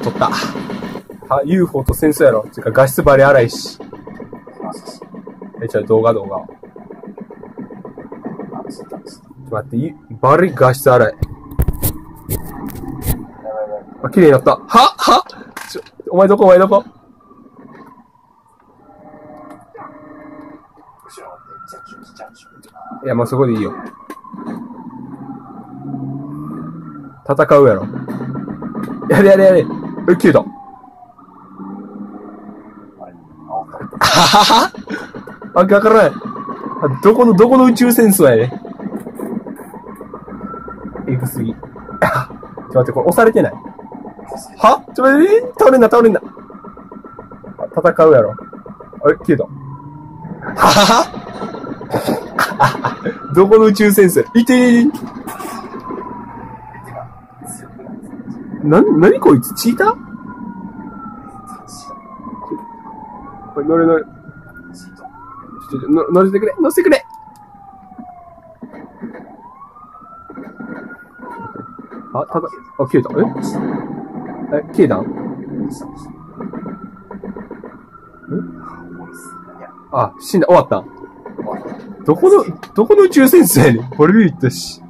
取った。あ、UFO と戦争やろ。てか画質バリ荒いし。じゃあ動画。ちょっと待って、バリ画質荒い。あ、綺麗になった。お前どこいや、もうそこでいいよ。戦うやろ。やれ。消えた。わからない。どこの宇宙戦争やね。エグすぎ。ちょっと待って、これ押されてない。は？ちょっと待って、倒れんな。戦うやろ。あれ、消えた。どこの宇宙戦争いてー。何こいつチーター？乗れ。乗せてくれ。消えた。消えたん？死んだ。終わった。どこの宇宙戦争やねん。これ見たし。